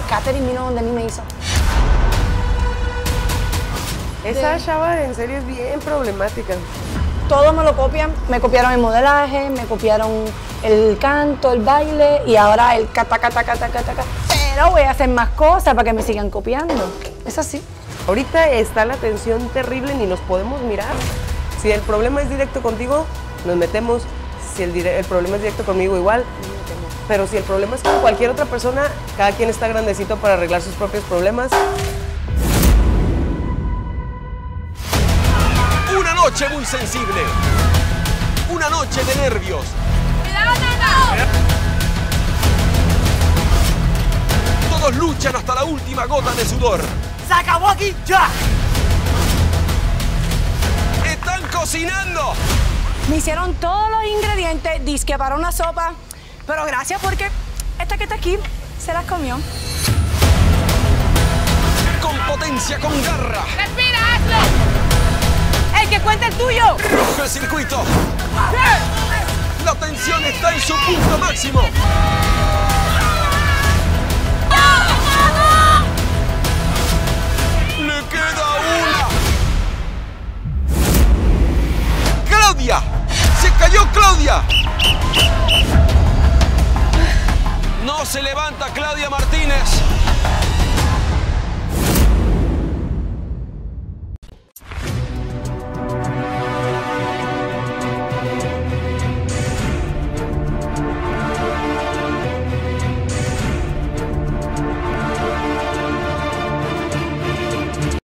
Katherine vino donde mí me hizo. Esa chava en serio es bien problemática. Todos me lo copian. Me copiaron el modelaje, me copiaron el canto, el baile y ahora el cata. Pero voy a hacer más cosas para que me sigan copiando. Es así. Ahorita está la tensión terrible, ni nos podemos mirar. Si el problema es directo contigo, nos metemos. Si el problema es directo conmigo, igual. Pero si el problema es con cualquier otra persona, cada quien está grandecito para arreglar sus propios problemas. Una noche muy sensible. Una noche de nervios. ¡Cuidado, Nano! Todos luchan hasta la última gota de sudor. ¡Se acabó aquí ya! ¡Están cocinando! Me hicieron todos los ingredientes, disque para una sopa. Pero gracias porque esta que está aquí se las comió. Con potencia, con garra. ¡Respira, hazlo! ¡El que cuente el tuyo! Rojo el circuito. La tensión está en su punto máximo. Le queda una. ¡Claudia! ¡Se cayó Claudia! No se levanta Claudia Martínez.